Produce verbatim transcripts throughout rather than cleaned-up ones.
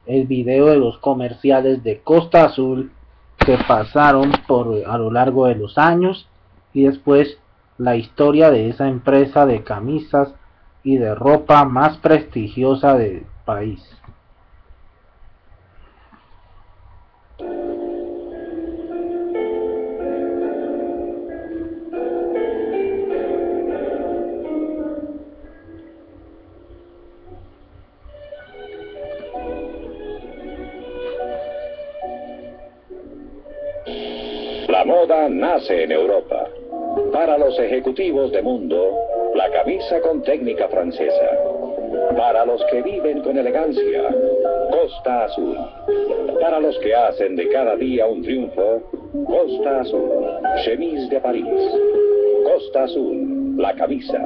el video de los comerciales de Costa Azul que pasaron por a lo largo de los años, y después la historia de esa empresa de camisas y de ropa más prestigiosa del país. La moda nace en Europa. Para los ejecutivos de mundo, la camisa con técnica francesa. Para los que viven con elegancia, Costa Azul. Para los que hacen de cada día un triunfo, Costa Azul. Chemise de París. Costa Azul, la camisa.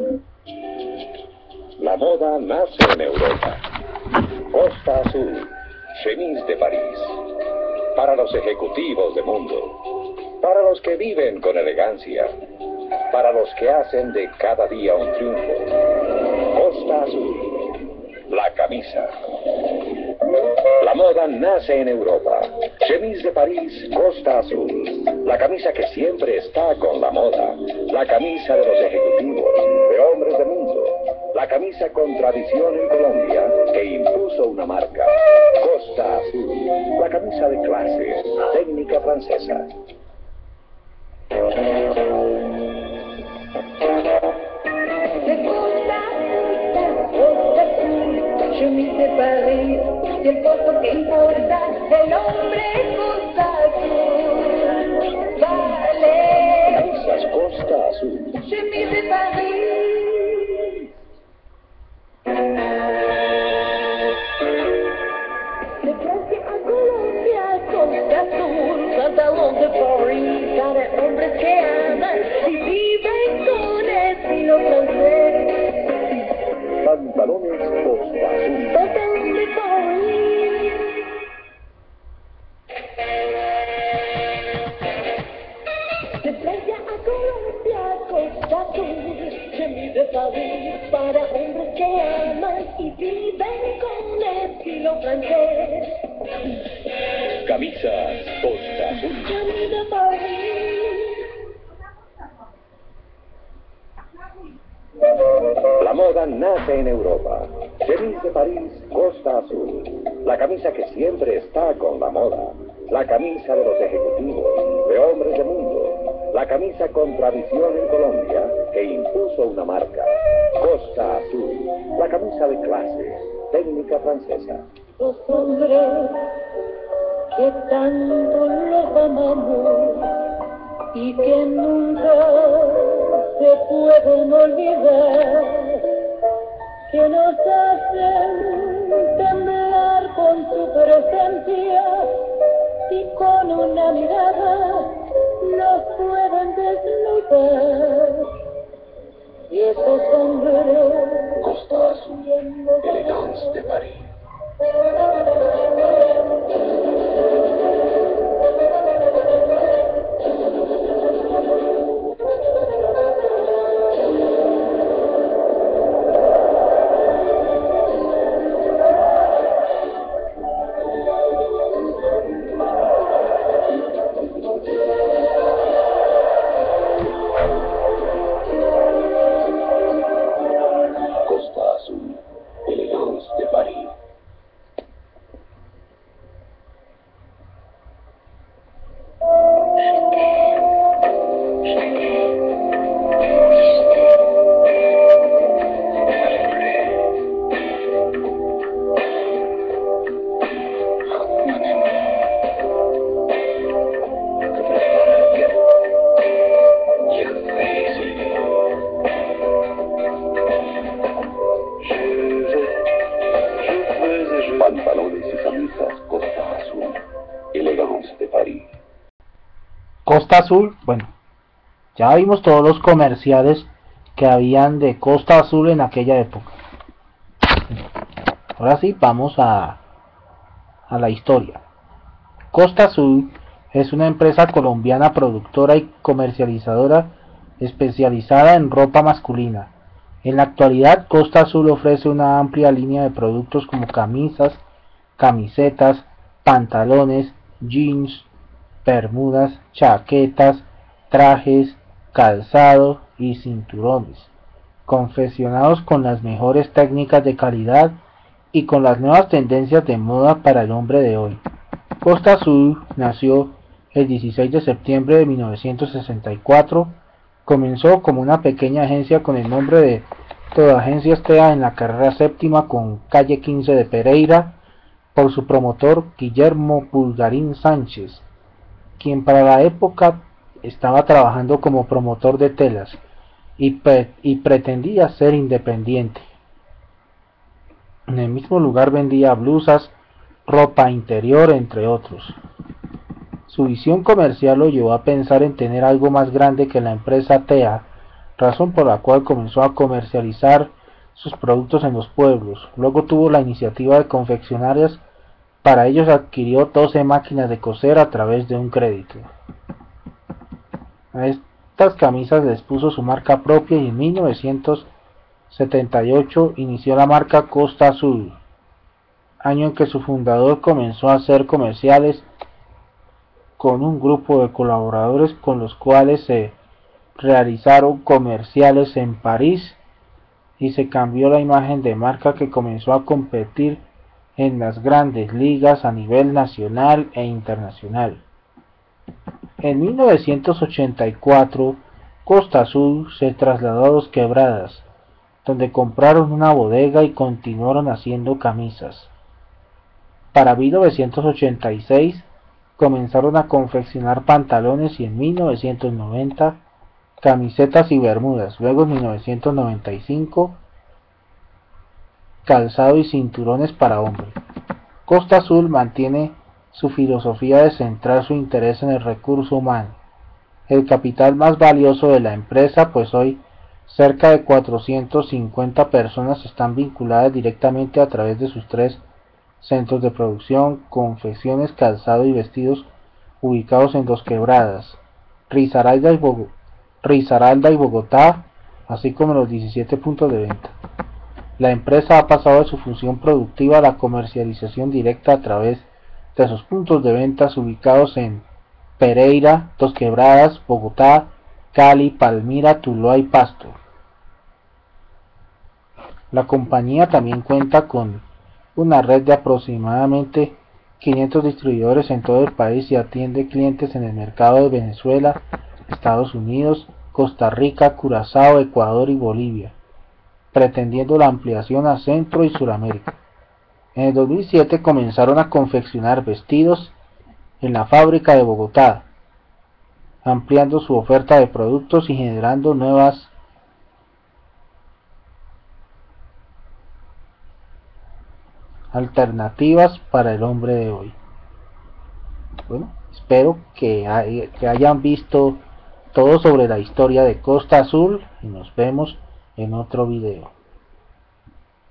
La moda nace en Europa. Costa Azul, Chemise de París. Para los ejecutivos de mundo. Para los que viven con elegancia. Para los que hacen de cada día un triunfo. Costa Azul, la camisa. La moda nace en Europa. Chemise de París, Costa Azul. La camisa que siempre está con la moda. La camisa de los ejecutivos, de hombres de mundo. La camisa con tradición en Colombia, que impuso una marca. Costa Azul, la camisa de clase, técnica francesa. Chemise de París, y el poco que importa, el hombre Costa Azul. Vale. Camisas Costa Azul. Chemise de París. De Francia a Colombia, Costa Azul. Pantalón de París, para hombres que aman y viven con estilo francés. Pantalones Costa Azul. Pantalón de París. De Francia a Colombia, Costa Azul. Chemise de París, para hombres que aman y viven con estilo francés. Camisas Costa Azul. Chemise de París. La moda nace en Europa. Chemise de París, Costa Azul. La camisa que siempre está con la moda. La camisa de los ejecutivos, de hombres de mundo. La camisa con tradición en Colombia, que impuso una marca. Costa Azul, la camisa de clase, técnica francesa. Los hombres que tanto los amamos y que nunca se pueden olvidar, que nos hacen temblar con su presencia y con una mirada nos pueden desnudar. Y esos hombres Costa Azul, Elegance de París. Costa Azul, Elegance de París. Pantalones y camisas Costa Azul, Elegance de París. Costa Azul, bueno, ya vimos todos los comerciales que habían de Costa Azul en aquella época. Ahora sí, vamos a, a la historia. Costa Azul es una empresa colombiana productora y comercializadora especializada en ropa masculina. En la actualidad, Costa Azul ofrece una amplia línea de productos como camisas, camisetas, pantalones, jeans, bermudas, chaquetas, trajes, calzado y cinturones, confeccionados con las mejores técnicas de calidad y con las nuevas tendencias de moda para el hombre de hoy. Costa Azul nació el dieciséis de septiembre de mil novecientos sesenta y cuatro. Comenzó como una pequeña agencia con el nombre de Toda Agencias T A en la carrera séptima con calle quince de Pereira, por su promotor Guillermo Pulgarín Sánchez, quien para la época estaba trabajando como promotor de telas y, pre y pretendía ser independiente. En el mismo lugar vendía blusas, ropa interior, entre otros. Su visión comercial lo llevó a pensar en tener algo más grande que la empresa T A, razón por la cual comenzó a comercializar sus productos en los pueblos. Luego tuvo la iniciativa de confeccionarias. Para ellos adquirió doce máquinas de coser a través de un crédito. A estas camisas les puso su marca propia y en mil novecientos setenta y ocho inició la marca Costa Azul, año en que su fundador comenzó a hacer comerciales con un grupo de colaboradores con los cuales se realizaron comerciales en París y se cambió la imagen de marca, que comenzó a competir en las grandes ligas a nivel nacional e internacional. En mil novecientos ochenta y cuatro, Costa Azul se trasladó a Dos Quebradas, donde compraron una bodega y continuaron haciendo camisas. Para mil novecientos ochenta y seis comenzaron a confeccionar pantalones y en mil novecientos noventa camisetas y bermudas. Luego en mil novecientos noventa y cinco calzado y cinturones para hombre. Costa Azul mantiene su filosofía de centrar su interés en el recurso humano, el capital más valioso de la empresa, pues hoy cerca de cuatrocientas cincuenta personas están vinculadas directamente a través de sus tres centros de producción, confecciones, calzado y vestidos ubicados en Dos Quebradas, Risaralda y, Bog Risaralda y Bogotá, así como los diecisiete puntos de venta. La empresa ha pasado de su función productiva a la comercialización directa a través de sus puntos de ventas ubicados en Pereira, Dos Quebradas, Bogotá, Cali, Palmira, Tuluá y Pasto. La compañía también cuenta con una red de aproximadamente quinientos distribuidores en todo el país y atiende clientes en el mercado de Venezuela, Estados Unidos, Costa Rica, Curazao, Ecuador y Bolivia, pretendiendo la ampliación a Centro y Suramérica. En el dos mil siete comenzaron a confeccionar vestidos en la fábrica de Bogotá, ampliando su oferta de productos y generando nuevas alternativas para el hombre de hoy. Bueno, espero que, hay, que hayan visto todo sobre la historia de Costa Azul y nos vemos en otro video.